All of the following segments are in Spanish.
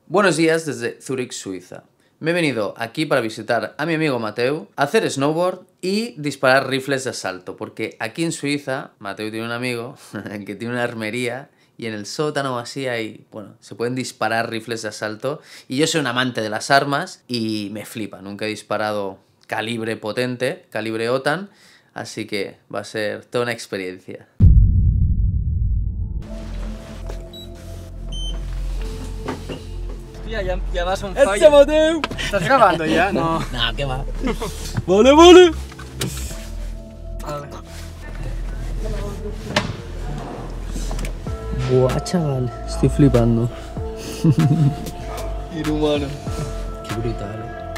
Buenos días desde Zurich, Suiza. Me he venido aquí para visitar a mi amigo Mateu, hacer snowboard y disparar rifles de asalto, porque aquí en Suiza, Mateu tiene un amigo que tiene una armería y en el sótano así hay, bueno, se pueden disparar rifles de asalto y yo soy un amante de las armas y me flipa, nunca he disparado calibre potente, calibre OTAN, así que va a ser toda una experiencia. Ya vas un fallo. ¡Este Mateu! ¿Estás grabando ya? No. No, ¿qué va? ¡Vale, vale! Buah, chaval, estoy flipando. Inhumano. Qué brutal.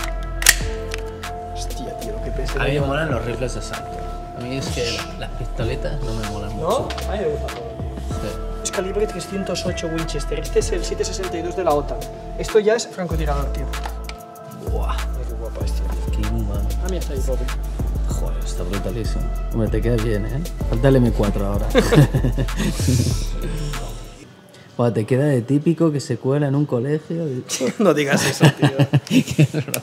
Hostia, tío, qué pesa. A mí me molan los rifles de asalto. A mí es que las pistoletas no me molan mucho. ¿No? A mí me gusta todo. Sí. Es calibre 308 Winchester. Este es el 7.62 de la OTAN. Esto ya es francotirador, tío. Buah, Mira qué guapa es, tío. qué inhumano. A mí está ahí, papi. Joder, está brutalísimo. Hombre, te queda bien, ¿eh? Falta el M4 ahora. Buah, te queda de típico que se cuela en un colegio. Y... No digas eso, tío. Qué broma.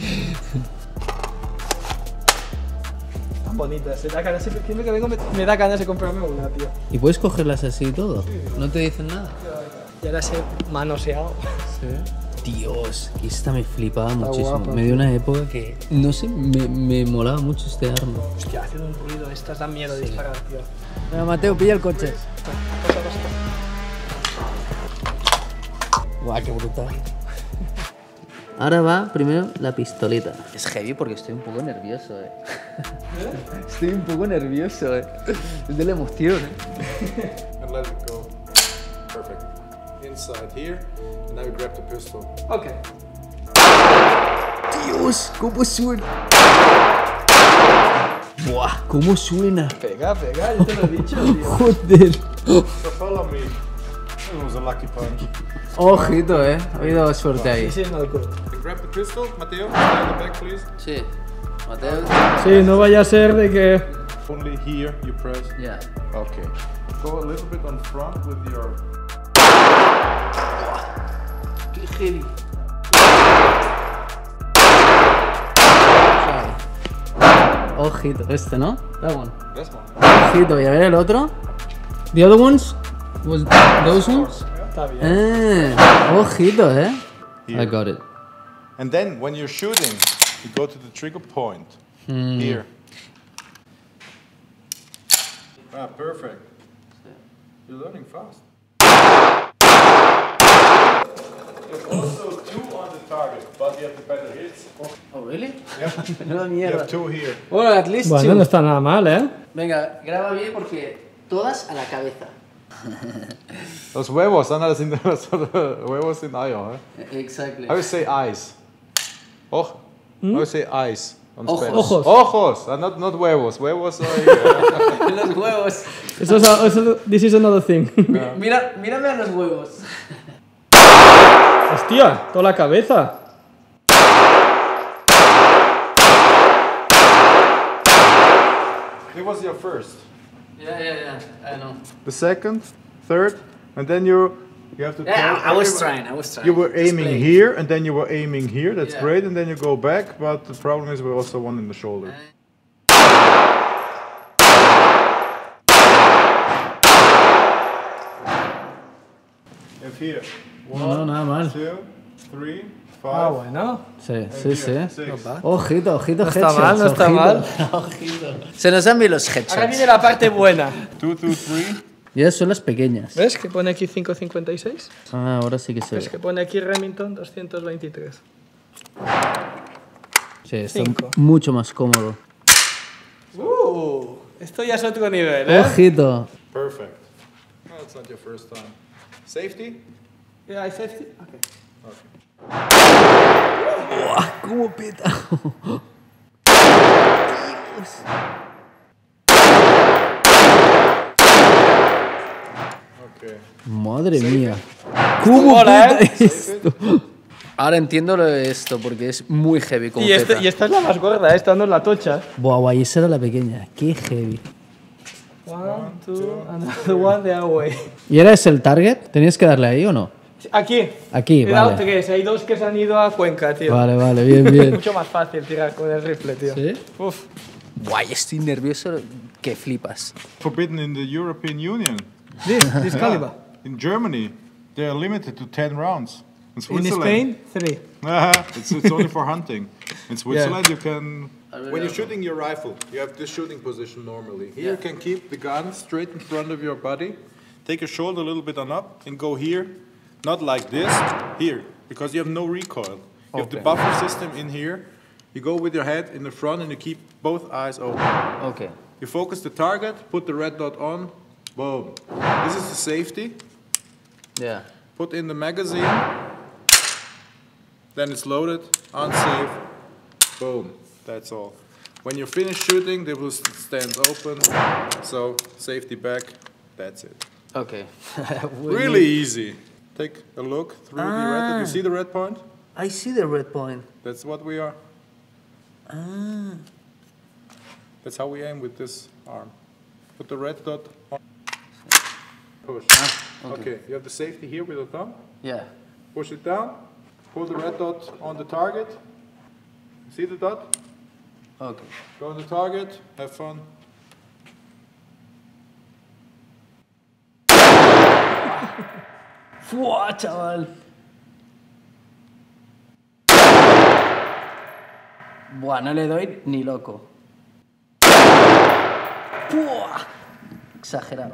Tan bonitas. Siempre que vengo me da ganas de comprarme una, tío. ¿Y puedes cogerlas así y todo? ¿No te dicen nada? Ya las he manoseado. Dios, que esta me flipaba muchísimo. guapa. Me dio una época que, no sé, me molaba mucho este arma. Hostia, hace un ruido. Estas dan miedo de disparar, tío. Venga, Mateo, pilla el coche. Pasa, pasa. Guau, qué brutal. Ahora va primero la pistolita. Es heavy porque estoy un poco nervioso, Estoy un poco nervioso, Es de la emoción, And let it go. Perfect. Inside here, and now you grab the pistol. Ok. Dios, ¿cómo suena? Buah, ¿cómo suena? Pega, pega, yo te lo he dicho, tío. Joder. So follow me. That was a lucky punch. Ojito, He habido suerte ahí. Sí, sí, no, cool. Grab the pistol, Mateo. Stand the back, please. Sí. Mateo. Sí, no vaya a ser de que... Only here you press. Ya. Okay. Go a little bit on front with your. Qué heavy. Ojito, este, ¿no? That one. This one. Ojito, y a ver el otro. The other ones? Was those ones? Está bien. Ojito, I Here. got it. And then when you're shooting, you go to the trigger point. Here. Ah, perfect. You're learning fast. There's also two on the target, but you have the better hits. Oh, really? Yeah. Menuda You mierda. have two here. Bueno, at least Bueno, two. no está nada mal, ¿eh? Venga, graba bien porque todas a la cabeza. Los huevos, los huevos in Eier, Exactly. How do you say eyes? How do you say eyes on Ojos. Spanish? Ojos. Ojos, not huevos. Huevos are here. Los huevos. This is another thing. Mírame a los huevos. Hostia, toda la cabeza. It was your first. Yeah, I know. The second, third, and then you have to. Yeah, tell I was everybody- trying. You were aiming Explain. here, and then you were aiming here. That's Yeah. great, and then you go back. But the problem is, we also one in the shoulder. If here, No, nada mal. 2, 3, 5. Ah, bueno. Sí. Six. Ojito, No está mal, no está mal. Ojito. Se nos han visto los Ahora headshots. viene la parte buena. 2, 2, 3. Y esas son las pequeñas. ¿Ves que pone aquí 5.56? Ah, ahora sí que se ¿Ves ve. que pone aquí Remington 223? Sí, está Cinco. mucho más cómodo. Esto ya es otro nivel, ¿eh? Ojito. Perfect. No, it's not your first time. Safety. Yeah, I safety? Okay. ¿Cómo peta? Okay. Madre mía. ¿Cómo Mola, peta ¿eh? esto? Ahora entiendo lo de esto, porque es muy heavy como Y esta es la más gorda, esta no es la tocha. Buah, guay, esa era la pequeña. Qué heavy. 1, 2, another one the other way. ¿Y era ese el target? ¿Tenías que darle ahí o no? Aquí. Aquí, He dado vale. 3, hay 2 que se han ido a Cuenca, tío. Vale, vale, bien, Es bien. mucho más fácil tirar con el rifle, tío. ¿Sí? Uf. Guay, estoy nervioso que flipas. Forbidden in the European Union. This caliber. In Germany, they are limited to 10 rounds. In In Switzerland, Spain, 3. it's only for hunting. In Switzerland, you can. When you're shooting your rifle, you have this shooting position normally. Here, you can keep the gun straight in front of your body, take your shoulder a little bit on up, and go here. Not like this, here, because you have no recoil. You have the buffer system in here. You go with your head in the front, and you keep both eyes open. Ok. You focus the target, put the red dot on, boom. This is the safety. Ya. Put in the magazine, then it's loaded, unsafe, boom, that's all. When you're finished shooting, they will stand open, so safety back, that's it. Ok. Really easy. Take a look through the red dot. You see the red point? I see the red point. That's what we are. That's how we aim with this arm. Put the red dot on. Push. Okay, you have the safety here with the thumb. Yeah. Push it down, pull the red dot on the target. See the dot? Ok. Go on the target, have fun. ¡Fua, chaval! Buah, no le doy ni loco. ¡Fua! Exagerado.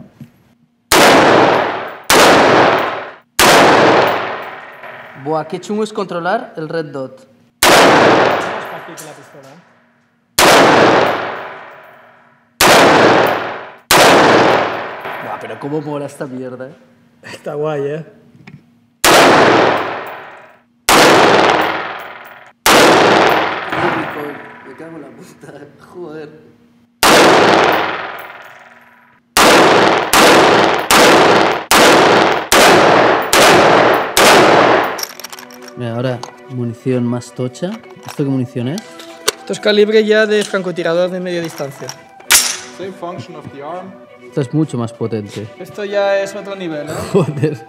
Buah, qué chungo es controlar el red dot. Es más fácil que la pistola, ¿eh? Buah, pero cómo mola esta mierda, Está guay, ¿eh? Me cago en la puta, joder. Mira, ahora munición más tocha. ¿Esto qué munición es? Esto es calibre ya de francotirador de media distancia. Same function of the arm. Esta es mucho más potente. Esto ya es otro nivel, ¿eh? Joder.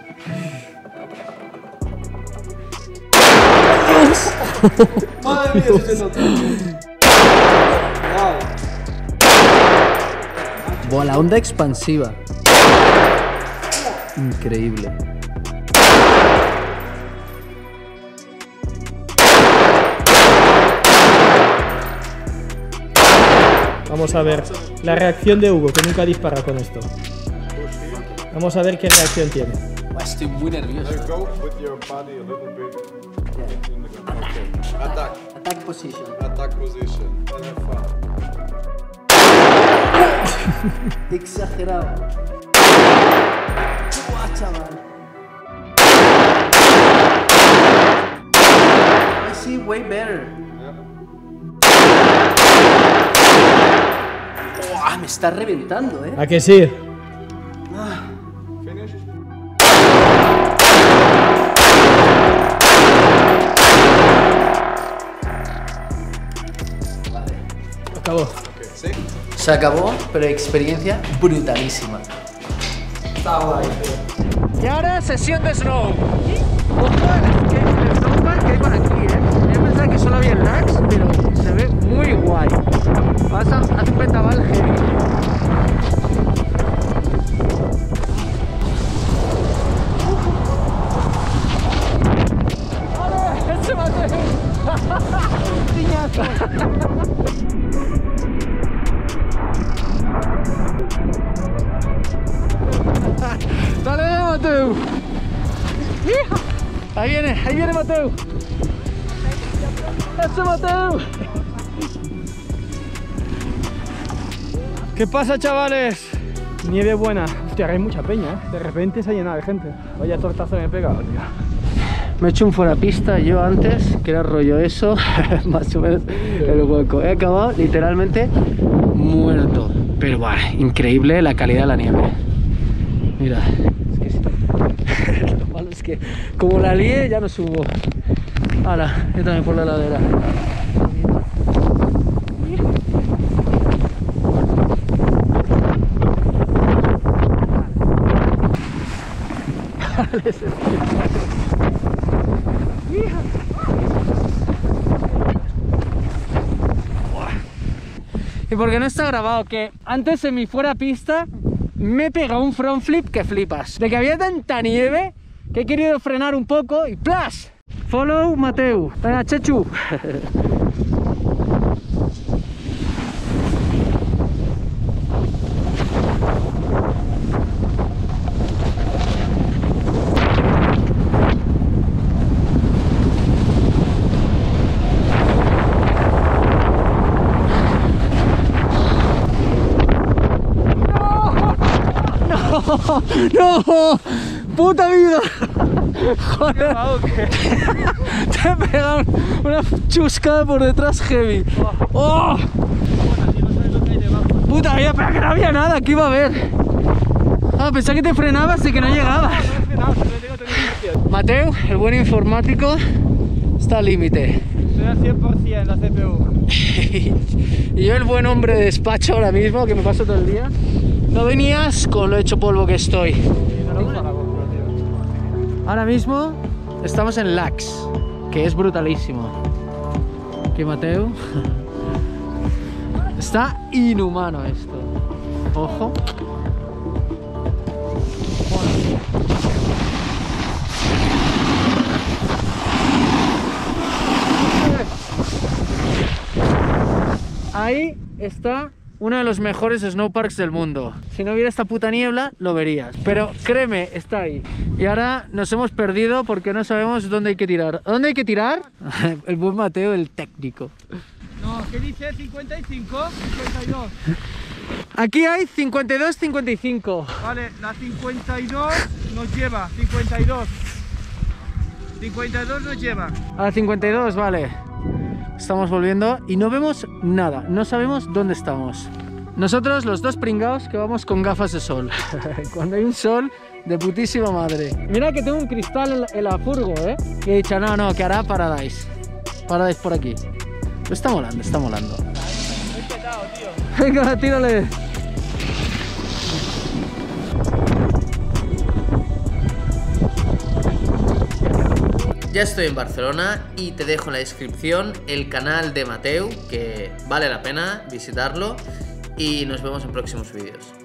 Madre mía, ese es otro. Wow. Buah, la onda expansiva. Increíble. Vamos a ver la reacción de Hugo, que nunca dispara con esto. Vamos a ver qué reacción tiene. Buah, estoy muy nervioso. There you go, with your body a little bit in the gun. Okay. Attack. Attack position. Attack position. And have fun. Exagerado. Buah, chaval. I see way better. Buah, me está reventando, ¿A que sí? Finished? Acabó. Okay, safe. Se acabó, pero experiencia brutalísima. Está guay, Y ahora sesión de snow. Ojo el snowpark que hay por aquí, Yo pensaba que solo había lags, pero se ve muy guay. Vas a un petaval heavy. ¡Se mate! ¡Piñazo! ¡Dale, Mateu! Ahí viene Mateu. ¡Eso, Mateu! ¿Qué pasa, chavales? Nieve buena. Hostia, hay mucha peña, De repente se ha llenado de gente. Vaya tortazo me he pegado, tío. Me he hecho un fuera pista yo antes, que era rollo eso, más o menos el hueco. He acabado literalmente muerto. Pero bueno, increíble la calidad de la nieve. Mira, es que lo malo es que como la lié ya no subo. Ahora, yo también por la ladera. y porque no está grabado, que antes en mi fuera pista me he pegado un front flip que flipas. De que había tanta nieve que he querido frenar un poco y ¡plas! Follow Mateu. Venga, Chechu. ¡No! ¡Puta vida! Joder, te he pegado una chuscada por detrás heavy. ¡Oh! Puta vida, pero que no había nada, que iba a haber. Ah, pensaba que te frenabas y que no llegabas. Mateu, el buen informático, está al límite. Estoy al 100% la CPU. Y yo, el buen hombre de despacho ahora mismo, que me paso todo el día. No venías con lo hecho polvo que estoy. Ahora mismo estamos en Lax, que es brutalísimo. Aquí Mateu. Está inhumano esto. Ojo. Ahí está uno de los mejores snowparks del mundo. Si no hubiera esta puta niebla, lo verías. Pero créeme, está ahí. Y ahora nos hemos perdido porque no sabemos dónde hay que tirar. ¿Dónde hay que tirar? El buen Mateo, el técnico. No, ¿qué dice? 55, 52. Aquí hay 52, 55. Vale, la 52 nos lleva, 52. 52 nos lleva. A la 52, vale. Estamos volviendo y no vemos nada, no sabemos dónde estamos. Nosotros, los dos pringados que vamos con gafas de sol. Cuando hay un sol de putísima madre. Mira que tengo un cristal en la furgo, ¿eh? Y he dicho, no, que hará Paradise. Paradise por aquí. Pero está molando, está molando. Venga, tírale. Ya estoy en Barcelona y te dejo en la descripción el canal de Mateu, que vale la pena visitarlo, y nos vemos en próximos vídeos.